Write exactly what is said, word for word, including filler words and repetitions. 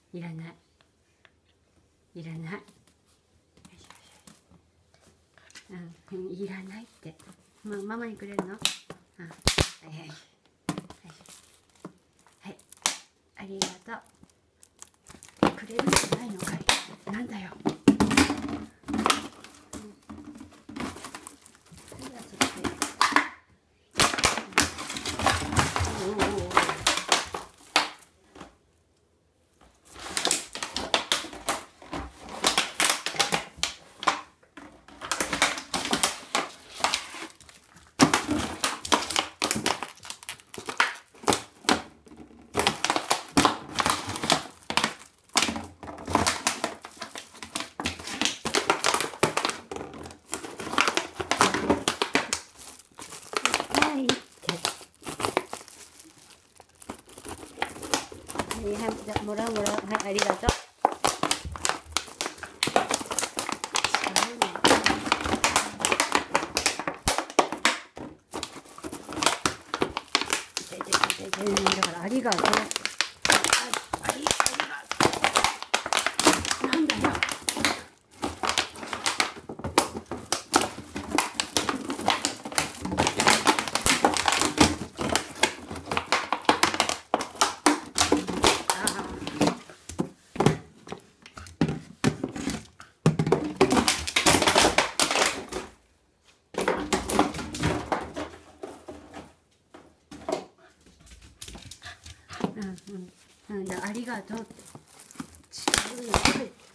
いらない。いらない。うん、いらないって。ま、ママにくれるの？うん、はいはい。はい。ありがとう。くれるんじゃないのかい。なんだよ。はい、じゃあもらうもらう。はい、ありがとう。だからありがとう。あ、あり、ありがとう。なんだよ。うんうんうん、いやありがとうって。違うよ。